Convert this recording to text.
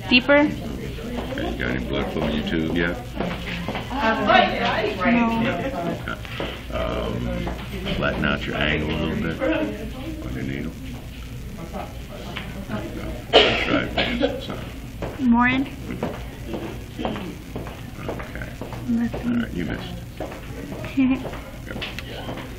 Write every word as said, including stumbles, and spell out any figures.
Deeper? Okay, you got any blood flow in your tube yet? No. Okay. Um, flatten out your angle a little bit on your needle. There you go. Try advancing some. More in? Okay. All right, you missed. Yep.